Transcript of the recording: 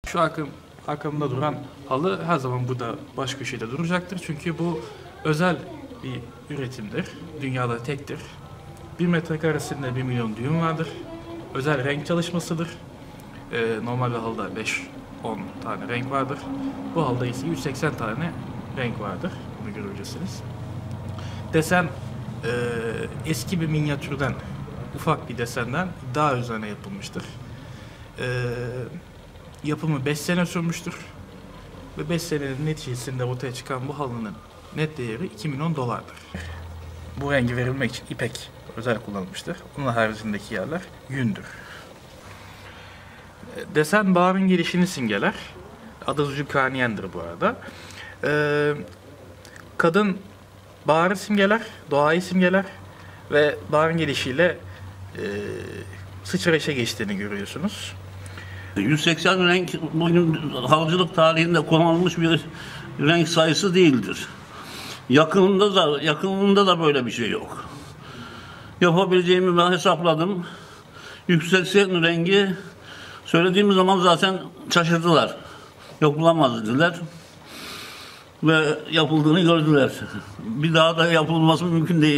Şu arkamda duran halı her zaman burada baş köşede duracaktır. Çünkü bu özel bir üretimdir. Dünyada tektir. 1 metrekaresinde 1 milyon düğüm vardır. Özel renk çalışmasıdır. Normal bir halıda 5-10 tane renk vardır. Bu halıda ise 180 tane renk vardır. Bunu göreceksiniz. Desen eski bir minyatürden, ufak bir desenden daha üzerine yapılmıştır. Yapımı 5 sene sürmüştür. Ve 5 senenin neticesinde ortaya çıkan bu halının net değeri 2 milyon dolardır. Bu rengi verilmek için ipek özel kullanılmıştır. Onun haricindeki yerler yündür. Desen bağrın gelişini simgeler. Adı Zülkarniyen'dir bu arada. Kadın bağrı simgeler, doğayı simgeler ve bağrın gelişiyle sıçrayışa geçtiğini görüyorsunuz. 180 renk bugün halıcılık tarihinde kullanılmış bir renk sayısı değildir. Yakınında da böyle bir şey yok. Yapabileceğimi ben hesapladım. 180 rengi söylediğimiz zaman zaten şaşırdılar. Yapılamaz dediler. Ve yapıldığını gördüler. Bir daha da yapılması mümkün değil.